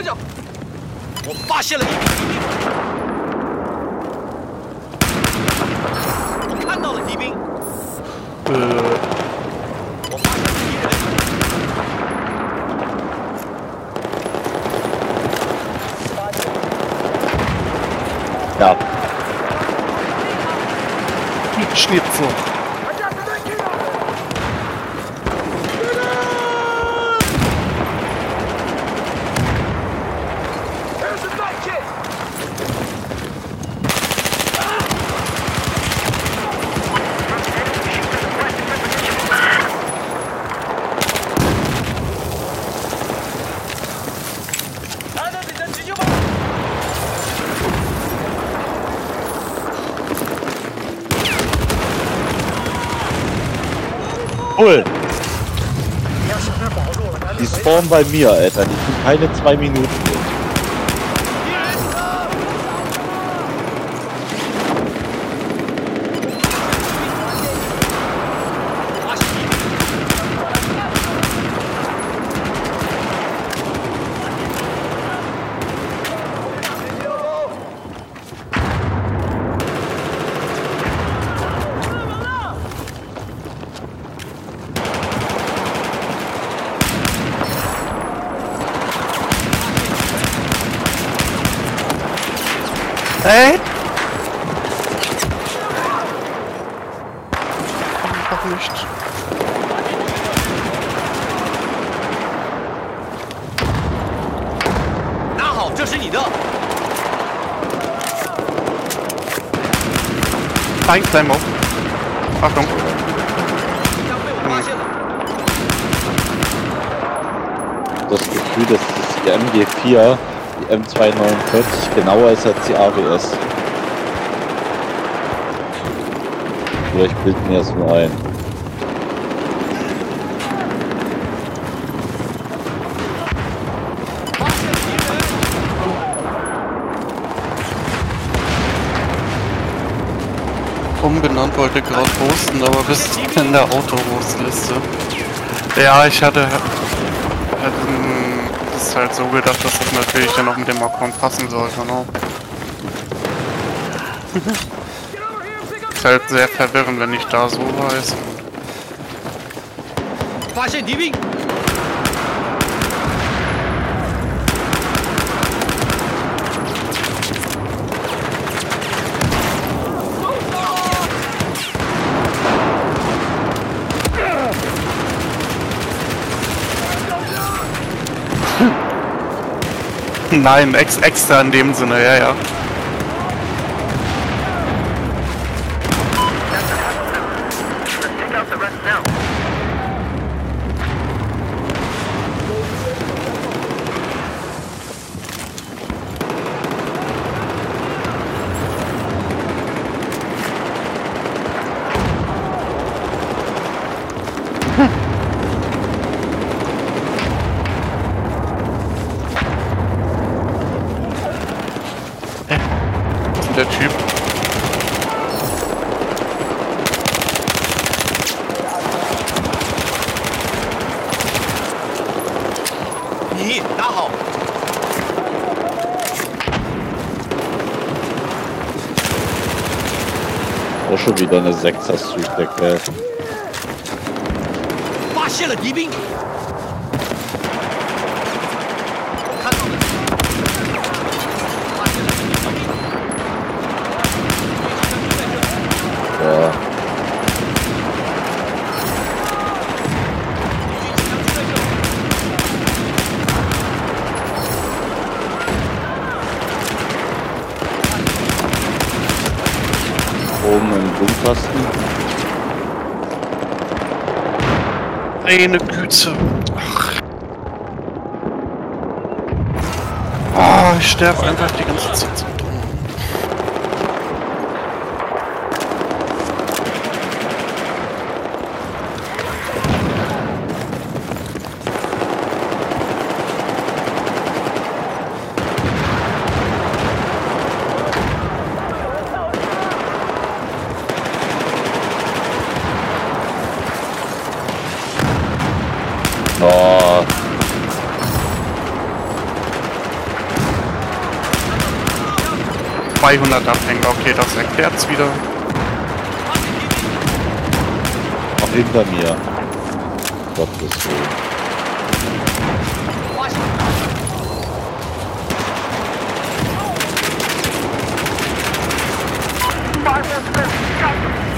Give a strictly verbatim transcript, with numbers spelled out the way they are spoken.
向！我发现了一名敌兵，我看到了敌兵。 呃， 我发现了敌人。 Ja. Schnitzel. Cool. Die spawnen bei mir, Alter. Die sind keine zwei Minuten mit. Hey! Einfach nicht. 拿好，这是你的。 Nein, Kleimo. Achtung. 敌将被我发现了。 Das Gefühl, dass das die M G vier, die M zwei neunundvierzig genauer ist als die A W S. Vielleicht bilden wir es nur ein. Umbenannt wollte gerade posten, aber bist in der Auto-Host-Liste. Ja, ich hatte, hatte das halt so gedacht, dass das natürlich dann auch mit dem Account passen sollte, ne? Ist halt sehr verwirrend, wenn ich da so weiß. 发现敌兵。 Nein, ex extra in dem Sinne, ja, ja. Der Typ. 你拿好。 Auch schon wieder eine Sechser-Suit-Decke. 发现了敌兵。 Ja. Oben im Blumenkasten. Eine Güte. Ach. Ah, ich sterbe einfach die ganze Zeit so dumm. Oh. zweihundert Abhänger, okay, das erklärt's wieder. Auch hinter mir. Gottes Willen. 发现。 Five one six, got them.